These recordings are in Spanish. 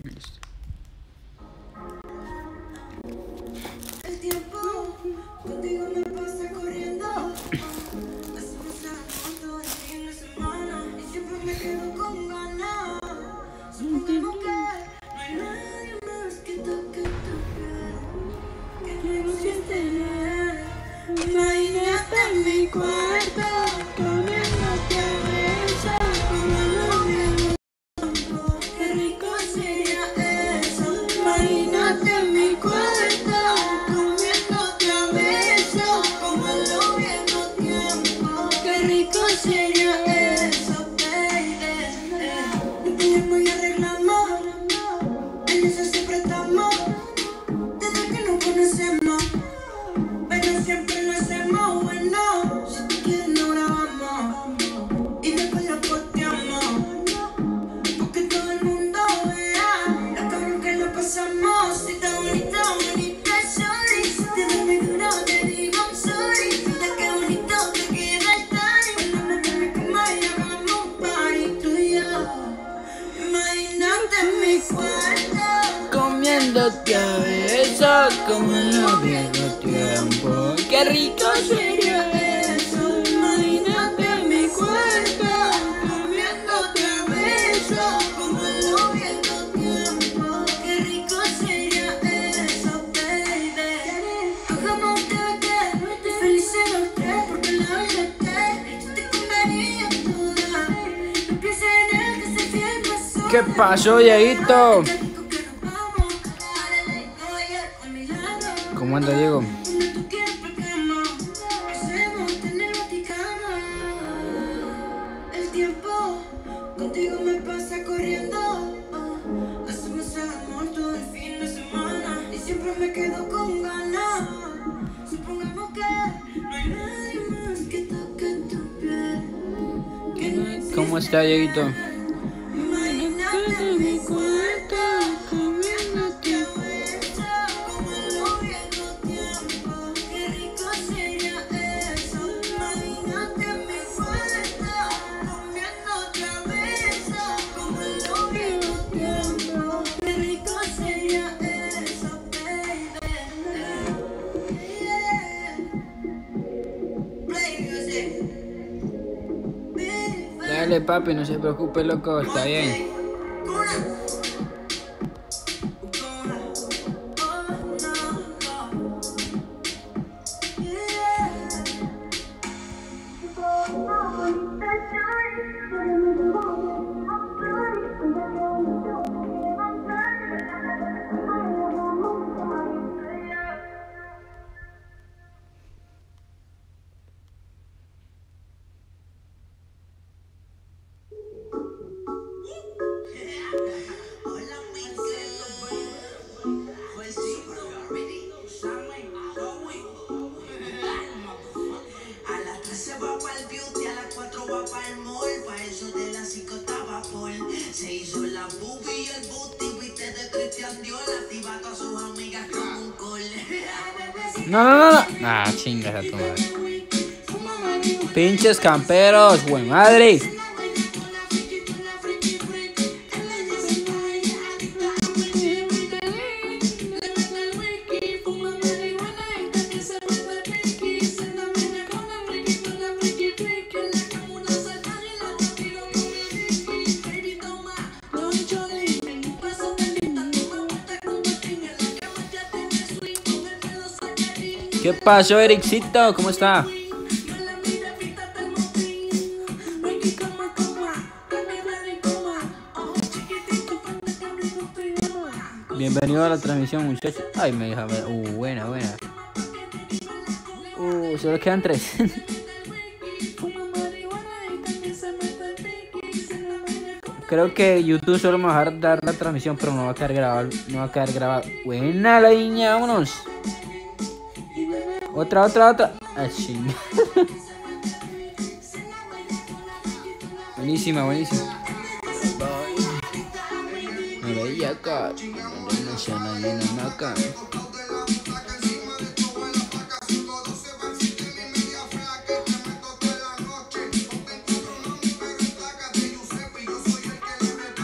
Listo. El tiempo contigo me pasa corriendo. Todo el fin de semana y siempre me quedo con ganas. Supongamos que no hay nadie más que toque tu piel, que negociaste tener. Imagínate en mi cuarto, comiéndote a besos, como lo viejo. Qué rico sería eso. Imagínate en mi cuarto, comiéndote a besos, como lo viejo tiempo. Qué rico sería eso, baby. Empeñamos y arreglamos, en eso siempre estamos, desde que nos conocemos. Pero siempre lo hacemos bueno. Si tú quieres lo grabamos y después lo posteamos, porque todo el mundo vea lo cabrón que lo pasamos. Si está bonito, bonita soy. Si te doy muy duro, te digo sorry. Mira qué bonito te queda estar. Bailando en mi cama y hagamos un party tú y yo. Imagínate en mi cuarto, Comiéndote a besos como en los viejos tiempos. Qué rico sería eso. Imagínate en mi cuarto, comiéndote a besos, como en los viejos tiempos. Qué rico sería eso, baby. Cojamos un TBT, felices los tres, porque la vida yo te comería toda. No pienses en él, que se fiel pasó. ¿Qué pasó, Dieguito? ¿Cómo anda, Diego? El tiempo contigo me pasa corriendo. Hacemos el amor todo el fin de semana y siempre me quedo con ganas. Supongamos que no hay nadie más que toque tu piel, que no existe. ¿Cómo está, Dieguito? Imagínate en mi cuarto, comiéndote a besos, como en los viejos tiempos. Qué rico sería eso. Imagínate en mi cuarto, comiéndote a besos, como en los viejos tiempos. Qué rico sería eso, baby. Play music. Dale, papi, no se preocupe, loco, está bien. A las 3 se va para el beauty, a las 4 va para el mall. Pa' eso de las 5 estaba full. Se hizo la boobie y el booty, viste de Christian Dior. Activa a todas sus amigas como un call. No. Ah, chingas a tu madre. Pinches camperos, buen madre. ¿Qué pasó, Ericito? ¿Cómo está? Bienvenido a la transmisión, muchachos. Ay, me deja ver. Buena. Solo quedan 3. Creo que YouTube solo me va a dejar dar la transmisión, pero no va a quedar grabado. Buena la niña, vámonos. Otra. Ah, ching. Buenísima. Me veía acá.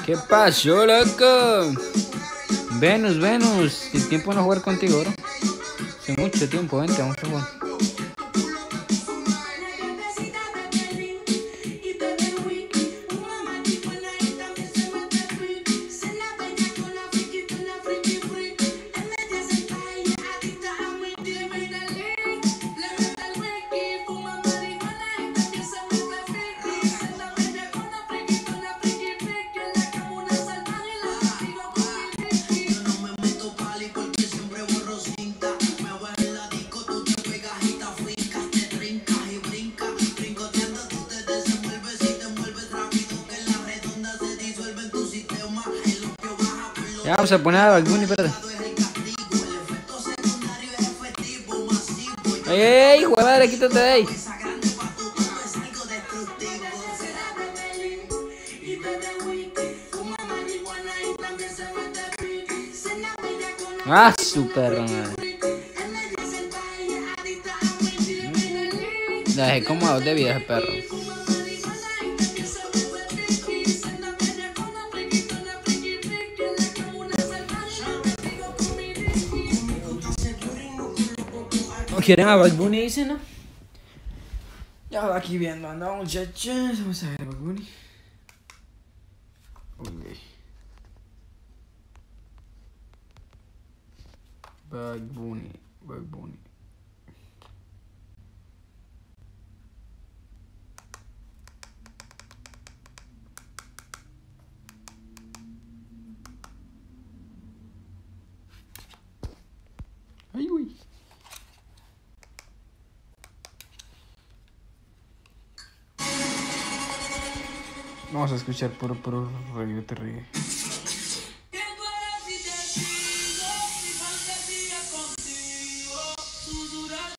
¿Qué pasó, loco? Venus, el tiempo no jugar contigo, bro. Hace mucho tiempo, vente, vamos a jugar. Ya vamos a poner a Bad Bunny, espérate. ¡Ey, hijo de madre, quítate de ahí! Ah, super madre. La dejé como a 2 de vida ese perro. ¿Quieren a Bad Bunny? Dicen, ¿no? Ya va aquí viendo, anda muchachos. Vamos a ver a Bad Bunny. Okay. Bad Bunny. Ay, güey. Vamos a escuchar puro reggae.